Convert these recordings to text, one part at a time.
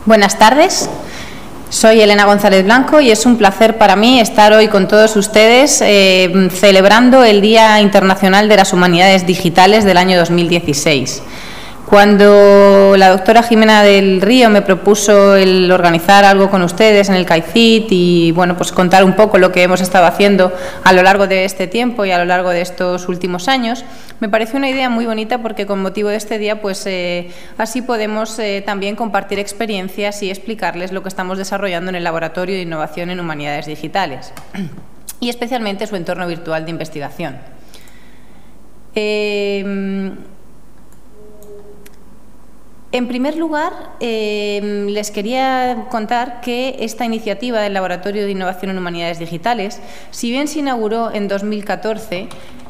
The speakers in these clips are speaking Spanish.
Buenas tardes, soy Elena González Blanco y es un placer para mí estar hoy con todos ustedes celebrando el Día Internacional de las Humanidades Digitales del año 2016. Cuando la doctora Jimena del Río me propuso el organizar algo con ustedes en el CAICIT y bueno, pues contar un poco lo que hemos estado haciendo a lo largo de este tiempo y a lo largo de estos últimos años, me pareció una idea muy bonita porque con motivo de este día pues así podemos también compartir experiencias y explicarles lo que estamos desarrollando en el Laboratorio de Innovación en Humanidades Digitales y especialmente su entorno virtual de investigación. En primer lugar, les quería contar que esta iniciativa del Laboratorio de Innovación en Humanidades Digitales, si bien se inauguró en 2014,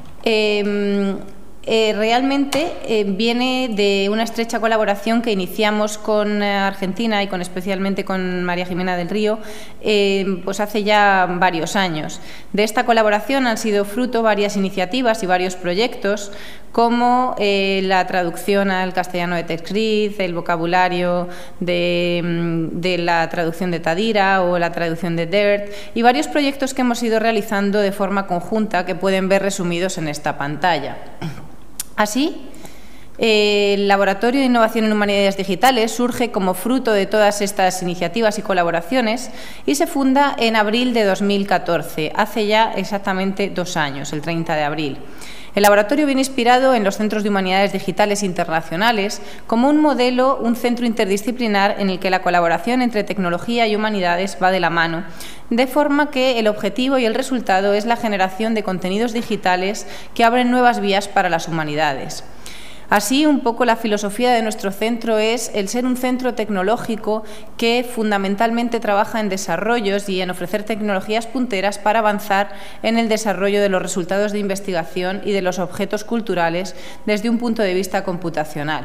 realmente viene de una estrecha colaboración que iniciamos con Argentina y especialmente con María Jimena del Río pues hace ya varios años. De esta colaboración han sido fruto varias iniciativas y varios proyectos como la traducción al castellano de TextGrid, el vocabulario de la traducción de Tadira o la traducción de DERT y varios proyectos que hemos ido realizando de forma conjunta que pueden ver resumidos en esta pantalla. Así, el Laboratorio de Innovación en Humanidades Digitales surge como fruto de todas estas iniciativas y colaboraciones y se funda en abril de 2014, hace ya exactamente 2 años, el 30 de abril. El laboratorio viene inspirado en los Centros de Humanidades Digitales Internacionales como un modelo, un centro interdisciplinar en el que la colaboración entre tecnología y humanidades va de la mano, de forma que el objetivo y el resultado es la generación de contenidos digitales que abren nuevas vías para las humanidades. Así, un poco la filosofía de nuestro centro es el ser un centro tecnológico que fundamentalmente trabaja en desarrollos y en ofrecer tecnologías punteras para avanzar en el desarrollo de los resultados de investigación y de los objetos culturales desde un punto de vista computacional.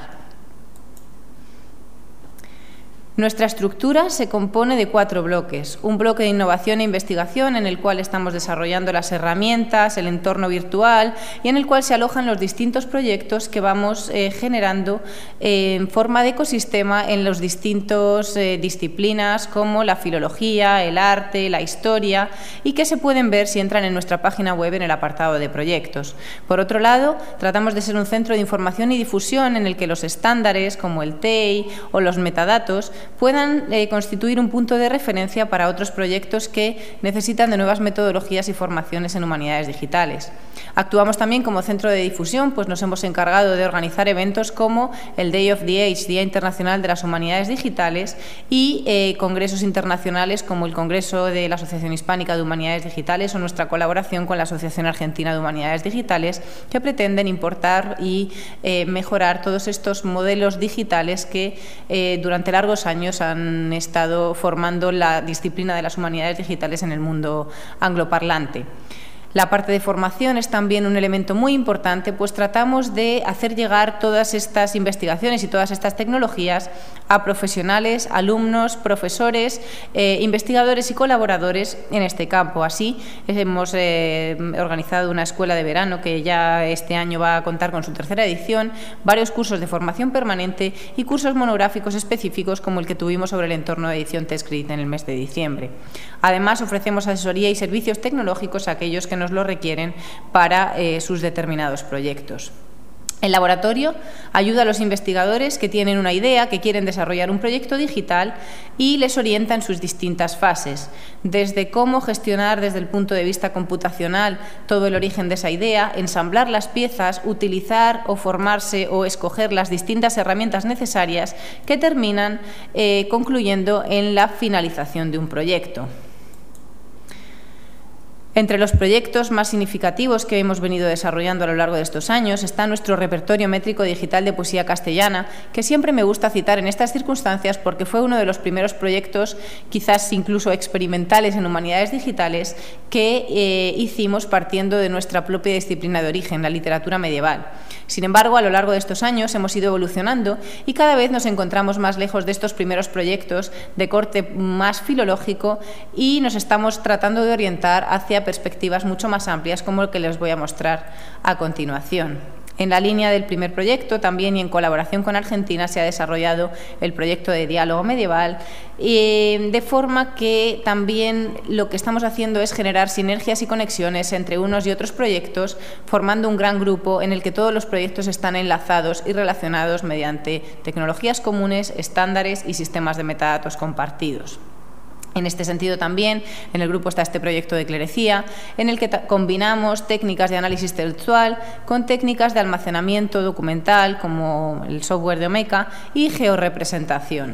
Nuestra estructura se compone de 4 bloques. Un bloque de innovación e investigación en el cual estamos desarrollando las herramientas, el entorno virtual y en el cual se alojan los distintos proyectos que vamos generando en forma de ecosistema en las distintas disciplinas como la filología, el arte, la historia y que se pueden ver si entran en nuestra página web en el apartado de proyectos. Por otro lado, tratamos de ser un centro de información y difusión en el que los estándares como el TEI o los metadatos puedan constituir un punto de referencia para otros proyectos que necesitan de nuevas metodologías y formaciones en humanidades digitales. Actuamos también como centro de difusión, pues nos hemos encargado de organizar eventos como el Day of the Age, Día Internacional de las Humanidades Digitales, y congresos internacionales como el Congreso de la Asociación Hispánica de Humanidades Digitales o nuestra colaboración con la Asociación Argentina de Humanidades Digitales, que pretenden importar y mejorar todos estos modelos digitales que durante largos años han estado formando la disciplina de las humanidades digitales en el mundo angloparlante. La parte de formación es también un elemento muy importante, pues tratamos de hacer llegar todas estas investigaciones y todas estas tecnologías a profesionales, alumnos, profesores, investigadores y colaboradores en este campo. Así, hemos organizado una escuela de verano que ya este año va a contar con su 3ª edición, varios cursos de formación permanente y cursos monográficos específicos como el que tuvimos sobre el entorno de edición TextGrid en el mes de diciembre. Además, ofrecemos asesoría y servicios tecnológicos a aquellos que nos lo requieren para sus determinados proyectos. El laboratorio ayuda a los investigadores que tienen una idea, que quieren desarrollar un proyecto digital y les orienta en sus distintas fases, desde cómo gestionar desde el punto de vista computacional todo el origen de esa idea, ensamblar las piezas, utilizar o formarse o escoger las distintas herramientas necesarias que terminan concluyendo en la finalización de un proyecto. Entre los proyectos más significativos que hemos venido desarrollando a lo largo de estos años está nuestro repertorio métrico digital de poesía castellana, que siempre me gusta citar en estas circunstancias porque fue uno de los primeros proyectos, quizás incluso experimentales en humanidades digitales, que hicimos partiendo de nuestra propia disciplina de origen, la literatura medieval. Sin embargo, a lo largo de estos años hemos ido evolucionando y cada vez nos encontramos más lejos de estos primeros proyectos de corte más filológico y nos estamos tratando de orientar hacia perspectivas mucho más amplias como el que les voy a mostrar a continuación. En la línea del primer proyecto, también y en colaboración con Argentina, se ha desarrollado el proyecto de diálogo medieval, de forma que también lo que estamos haciendo es generar sinergias y conexiones entre unos y otros proyectos, formando un gran grupo en el que todos los proyectos están enlazados y relacionados mediante tecnologías comunes, estándares y sistemas de metadatos compartidos. En este sentido también, en el grupo está este proyecto de clerecía, en el que combinamos técnicas de análisis textual con técnicas de almacenamiento documental, como el software de Omeka, y georrepresentación.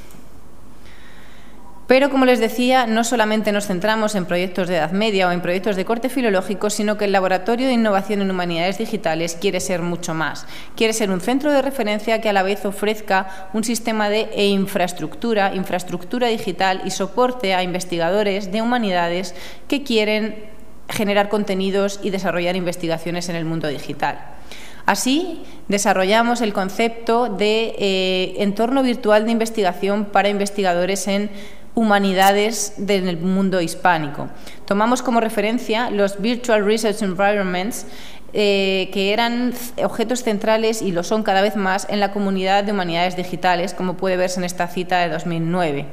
Pero, como les decía, no solamente nos centramos en proyectos de Edad Media o en proyectos de corte filológico, sino que el Laboratorio de Innovación en Humanidades Digitales quiere ser mucho más. Quiere ser un centro de referencia que a la vez ofrezca un sistema de infraestructura digital y soporte a investigadores de humanidades que quieren generar contenidos y desarrollar investigaciones en el mundo digital. Así, desarrollamos el concepto de entorno virtual de investigación para investigadores en humanidades del mundo hispánico. Tomamos como referencia los Virtual Research Environments, que eran objetos centrales y lo son cada vez más en la comunidad de humanidades digitales, como puede verse en esta cita de 2009.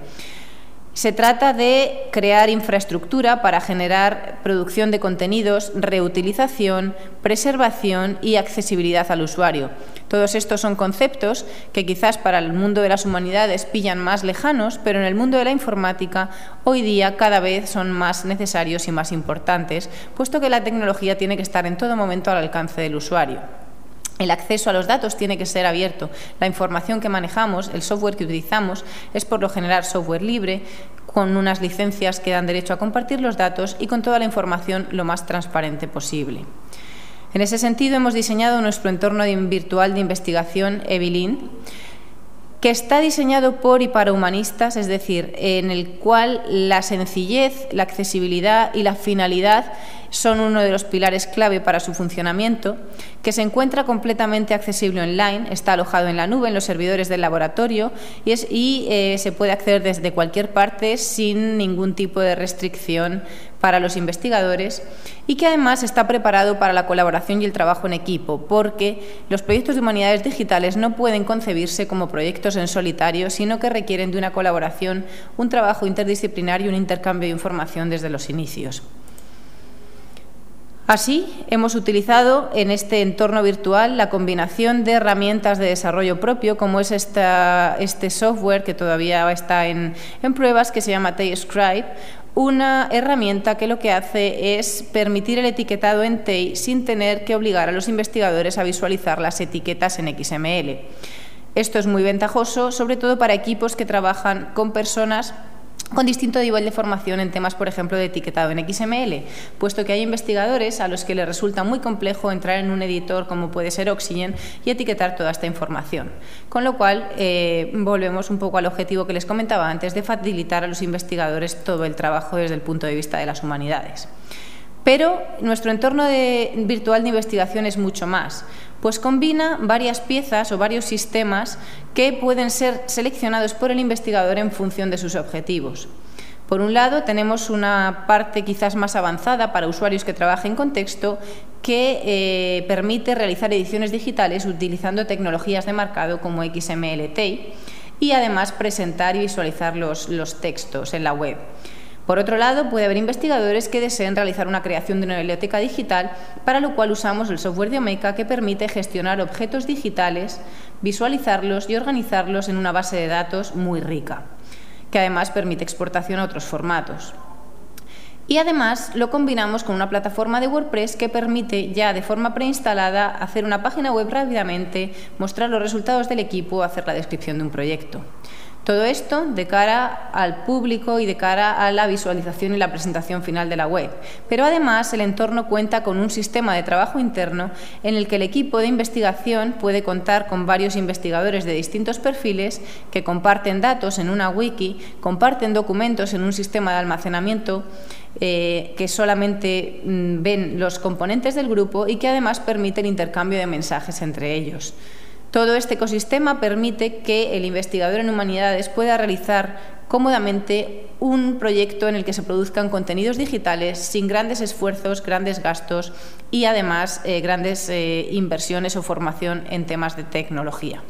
Se trata de crear infraestructura para generar producción de contenidos, reutilización, preservación y accesibilidad al usuario. Todos estos son conceptos que quizás para el mundo de las humanidades pillan más lejanos, pero en el mundo de la informática hoy día cada vez son más necesarios y más importantes, puesto que la tecnología tiene que estar en todo momento al alcance del usuario. El acceso a los datos tiene que ser abierto. La información que manejamos, el software que utilizamos, es por lo general software libre, con unas licencias que dan derecho a compartir los datos y con toda la información lo más transparente posible. En ese sentido, hemos diseñado nuestro entorno virtual de investigación EVILIN, que está diseñado por y para humanistas, es decir, en el cual la sencillez, la accesibilidad y la finalidad son uno de los pilares clave para su funcionamiento, que se encuentra completamente accesible online, está alojado en la nube, en los servidores del laboratorio y se puede acceder desde cualquier parte sin ningún tipo de restricción para los investigadores, y que además está preparado para la colaboración y el trabajo en equipo, porque los proyectos de humanidades digitales no pueden concebirse como proyectos en solitario, sino que requieren de una colaboración, un trabajo interdisciplinar y un intercambio de información desde los inicios. Así, hemos utilizado en este entorno virtual la combinación de herramientas de desarrollo propio, como es este software que todavía está en pruebas, que se llama TeiScribe, una herramienta que lo que hace es permitir el etiquetado en TEI sin tener que obligar a los investigadores a visualizar las etiquetas en XML. Esto es muy ventajoso, sobre todo para equipos que trabajan con personas con distinto nivel de formación en temas, por ejemplo, de etiquetado en XML, puesto que hay investigadores a los que les resulta muy complejo entrar en un editor como puede ser Oxygen y etiquetar toda esta información. Con lo cual, volvemos un poco al objetivo que les comentaba antes, de facilitar a los investigadores todo el trabajo desde el punto de vista de las humanidades. Pero nuestro entorno virtual de investigación es mucho más, pues combina varias piezas o varios sistemas que pueden ser seleccionados por el investigador en función de sus objetivos. Por un lado, tenemos una parte quizás más avanzada para usuarios que trabajen con texto, que permite realizar ediciones digitales utilizando tecnologías de marcado como XML-TEI y además presentar y visualizar los textos en la web. Por otro lado, puede haber investigadores que deseen realizar una creación de una biblioteca digital, para lo cual usamos el software de Omeka, que permite gestionar objetos digitales, visualizarlos y organizarlos en una base de datos muy rica, que además permite exportación a otros formatos. Y además lo combinamos con una plataforma de WordPress que permite ya de forma preinstalada hacer una página web rápidamente, mostrar los resultados del equipo o hacer la descripción de un proyecto. Todo esto de cara al público y de cara a la visualización y la presentación final de la web. Pero además el entorno cuenta con un sistema de trabajo interno en el que el equipo de investigación puede contar con varios investigadores de distintos perfiles que comparten datos en una wiki, comparten documentos en un sistema de almacenamiento que solamente ven los componentes del grupo y que además permite el intercambio de mensajes entre ellos. Todo este ecosistema permite que el investigador en humanidades pueda realizar cómodamente un proyecto en el que se produzcan contenidos digitales sin grandes esfuerzos, grandes gastos y además grandes inversiones o formación en temas de tecnología.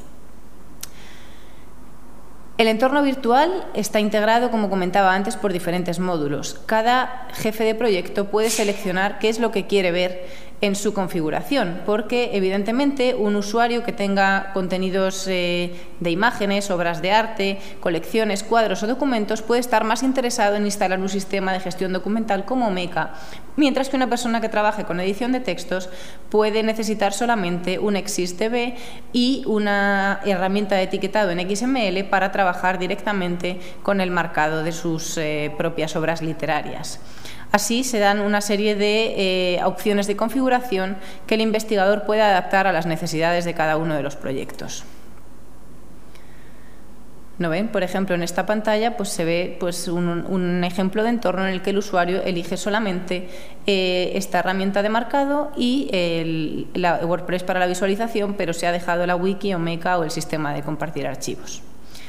El entorno virtual está integrado, como comentaba antes, por diferentes módulos. Cada jefe de proyecto puede seleccionar qué es lo que quiere ver en su configuración, porque evidentemente un usuario que tenga contenidos de imágenes, obras de arte, colecciones, cuadros o documentos puede estar más interesado en instalar un sistema de gestión documental como Meca, mientras que una persona que trabaje con edición de textos puede necesitar solamente un ExistDB y una herramienta de etiquetado en XML para trabajar directamente con el marcado de sus propias obras literarias. Así se dan una serie de opciones de configuración que el investigador puede adaptar a las necesidades de cada uno de los proyectos. ¿No ven? Por ejemplo, en esta pantalla pues, se ve pues, un ejemplo de entorno en el que el usuario elige solamente esta herramienta de marcado y la WordPress para la visualización, pero se ha dejado la wiki o Meca o el sistema de compartir archivos.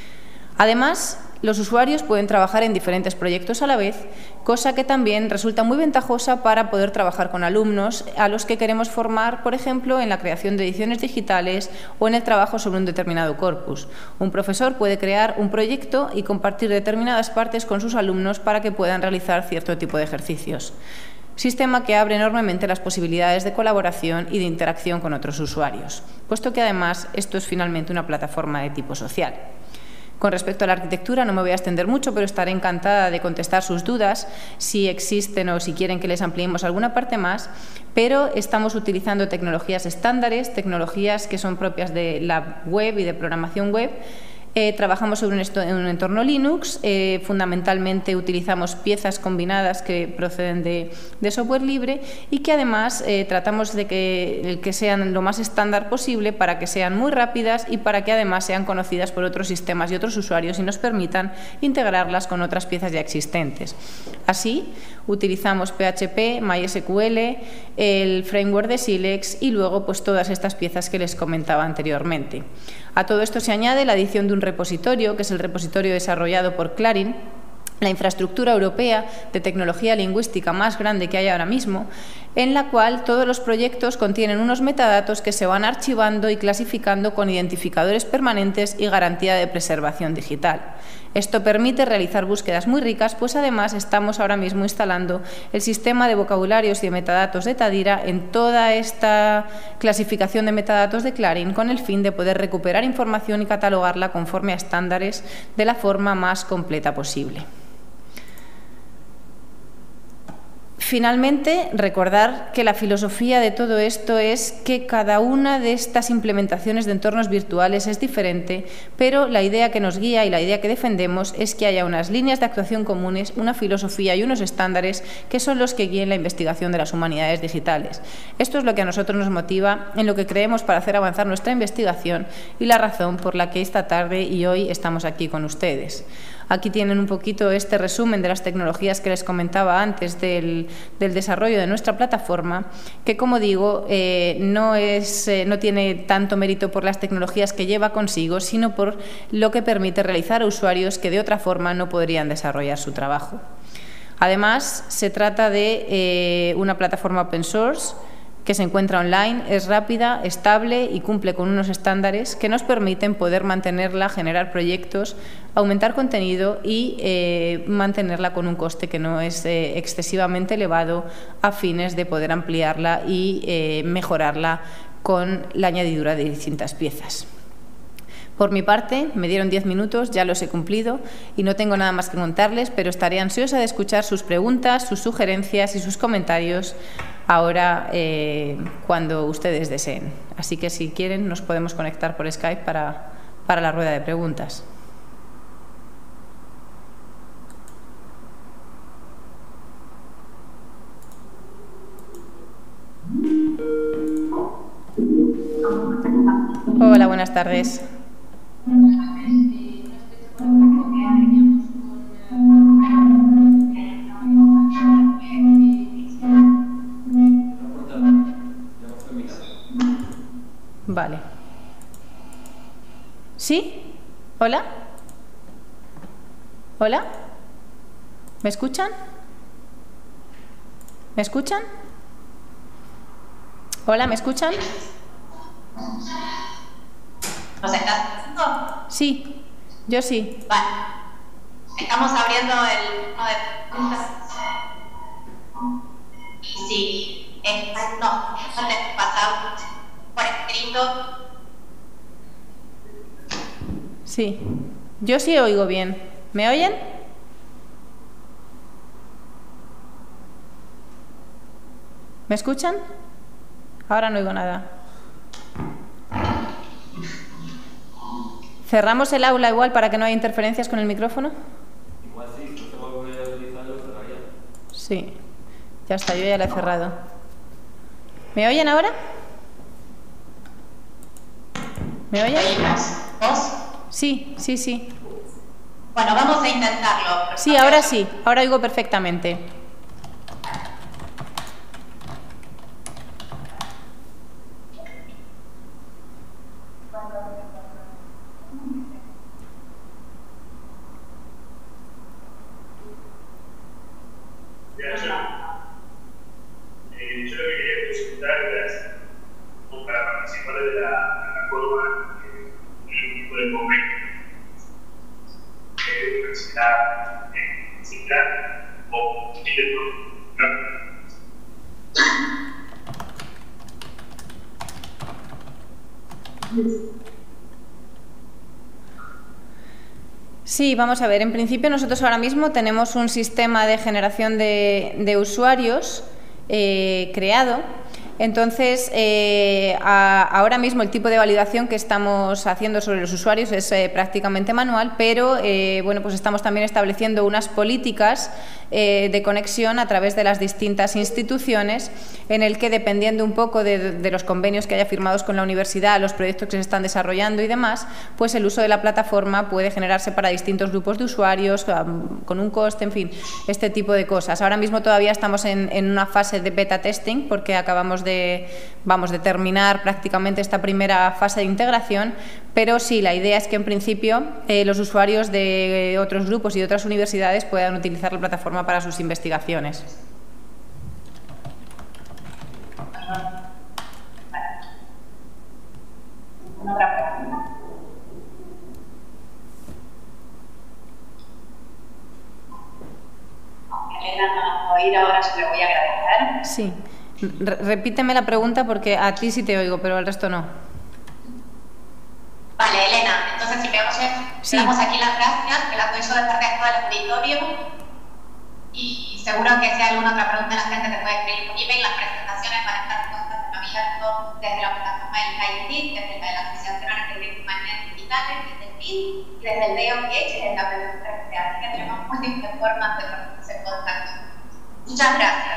Además, los usuarios pueden trabajar en diferentes proyectos a la vez, cosa que también resulta muy ventajosa para poder trabajar con alumnos a los que queremos formar, por ejemplo, en la creación de ediciones digitales o en el trabajo sobre un determinado corpus. Un profesor puede crear un proyecto y compartir determinadas partes con sus alumnos para que puedan realizar cierto tipo de ejercicios. Sistema que abre enormemente las posibilidades de colaboración y de interacción con otros usuarios, puesto que además esto es finalmente una plataforma de tipo social. Con respecto a la arquitectura no me voy a extender mucho, pero estaré encantada de contestar sus dudas si existen o si quieren que les ampliemos alguna parte más, pero estamos utilizando tecnologías estándares, tecnologías que son propias de la web y de programación web. Trabajamos sobre un entorno Linux, fundamentalmente utilizamos piezas combinadas que proceden de software libre y que además tratamos de que sean lo más estándar posible para que sean muy rápidas y para que además sean conocidas por otros sistemas y otros usuarios y nos permitan integrarlas con otras piezas ya existentes. Así, utilizamos PHP, MySQL, el framework de Silex y luego pues todas estas piezas que les comentaba anteriormente. A todo esto se añade la adición de un repositorio, que es el repositorio desarrollado por Clarin, la infraestructura europea de tecnología lingüística más grande que hay ahora mismo, en la cual todos los proyectos contienen unos metadatos que se van archivando y clasificando con identificadores permanentes y garantía de preservación digital. Esto permite realizar búsquedas muy ricas, pues además estamos ahora mismo instalando el sistema de vocabularios y de metadatos de Tadira en toda esta clasificación de metadatos de Clarin con el fin de poder recuperar información y catalogarla conforme a estándares de la forma más completa posible. Finalmente, recordar que la filosofía de todo esto es que cada una de estas implementaciones de entornos virtuales es diferente, pero la idea que nos guía y la idea que defendemos es que haya unas líneas de actuación comunes, una filosofía y unos estándares que son los que guíen la investigación de las humanidades digitales. Esto es lo que a nosotros nos motiva, en lo que creemos para hacer avanzar nuestra investigación y la razón por la que esta tarde y hoy estamos aquí con ustedes. Aquí tienen un poquito este resumen de las tecnologías que les comentaba antes del desarrollo de nuestra plataforma, que, como digo, no tiene tanto mérito por las tecnologías que lleva consigo, sino por lo que permite realizar a usuarios que de otra forma no podrían desarrollar su trabajo. Además, se trata de una plataforma open source que se encuentra online, es rápida, estable y cumple con unos estándares que nos permiten poder mantenerla, generar proyectos, aumentar contenido y mantenerla con un coste que no es excesivamente elevado a fines de poder ampliarla y mejorarla con la añadidura de distintas piezas. Por mi parte, me dieron 10 minutos, ya los he cumplido y no tengo nada más que contarles, pero estaré ansiosa de escuchar sus preguntas, sus sugerencias y sus comentarios ahora cuando ustedes deseen. Así que si quieren nos podemos conectar por Skype para la rueda de preguntas. Hola, buenas tardes. Vale. ¿Sí? ¿Hola? ¿Hola? ¿Me escuchan? ¿Me escuchan? ¿Hola? ¿Me escuchan? ¿Nos estás escuchando? Sí, yo sí. Vale. Estamos abriendo el uno de preguntas. Y si no te pasar por escrito. Sí, yo sí oigo bien. ¿Me oyen? ¿Me escuchan? Ahora no oigo nada. ¿Cerramos el aula igual para que no haya interferencias con el micrófono? Igual sí, si no se vuelve a utilizar, lo cerraría. Sí, ya está, yo ya la he cerrado. ¿Me oyen ahora? ¿Me oyen? ¿Vos? Sí, sí, sí. Bueno, vamos a intentarlo. Sí, ahora sí, ahora oigo perfectamente. Yo lo que quería consultar era como para participar de la plataforma un tipo de convenio de universidad central o Sí, vamos a ver. En principio nosotros ahora mismo tenemos un sistema de generación de usuarios creado. Entonces, ahora mismo el tipo de validación que estamos haciendo sobre los usuarios es prácticamente manual, pero bueno, pues estamos también estableciendo unas políticas de conexión a través de las distintas instituciones, en el que, dependiendo un poco de los convenios que haya firmados con la universidad, los proyectos que se están desarrollando y demás, pues el uso de la plataforma puede generarse para distintos grupos de usuarios, con un coste, en fin, este tipo de cosas. Ahora mismo todavía estamos en una fase de beta testing, porque acabamos de terminar prácticamente esta primera fase de integración, pero sí, la idea es que en principio los usuarios de otros grupos y de otras universidades puedan utilizar la plataforma para sus investigaciones. Otra pregunta. Elena no nos va a oír ahora, yo le voy a agradecer. Sí. Repíteme la pregunta porque a ti sí te oigo, pero al resto no. Vale, Elena, entonces si damos aquí las gracias, que las doy yo de parte de todo el auditorio, y seguro que si hay alguna otra pregunta la gente te puede escribir por email. Las presentaciones van a estar puestas en abierto desde la plataforma del KIT, desde la de la Asociación Argentina de Humanidades Digitales, desde el PIN y desde el DOPH y desde la plataforma. Así que tenemos múltiples formas de ponerse en contacto. Muchas gracias.